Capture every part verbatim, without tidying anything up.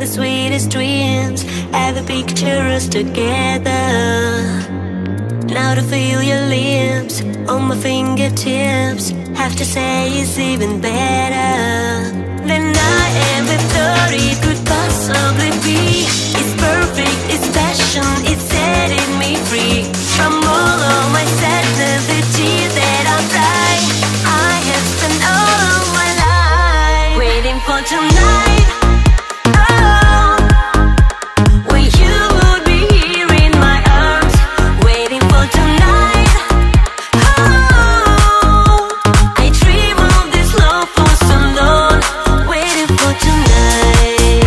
the sweetest dreams. Ever picture us together. Now to feel your lips on my fingertips, have to say it's even better than I ever thought it could possibly be. It's perfect, it's passion, it's setting me free from all of my sadness, the tears that I cry. I have spent all of my life waiting for tonight. Oh, when you would be here in my arms, waiting for tonight. Oh, I dream of this love for so long, waiting for tonight.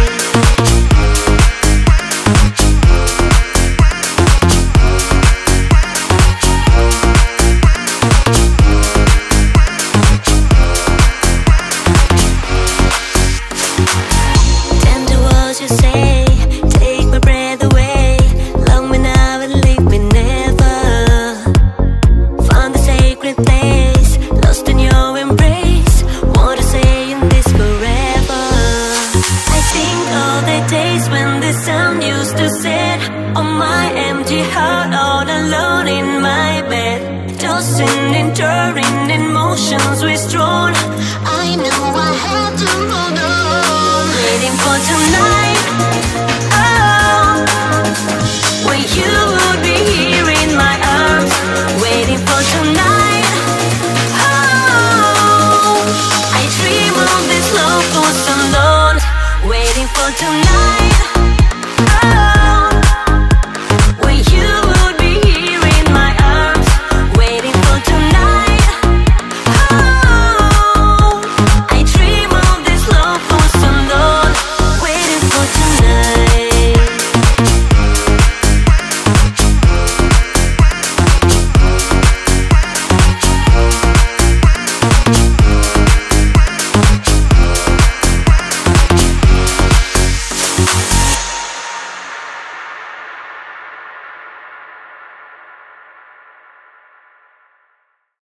Tender words you say, take my breath away. Love me now and leave me never. Found the sacred place, lost in your embrace. Want to say in this forever. I think of the days when the sun used to set on my empty heart, all alone in my bed, tossing and turning, emotions withdrawn. I knew I had to hold on, waiting for tonight. Oh, when you would be here in my arms, waiting for tonight. Oh, I dream of this love for so long, waiting for tonight. Oh, when you would be here in my arms, waiting for tonight. Oh, I dream of this love for so long, waiting for tonight.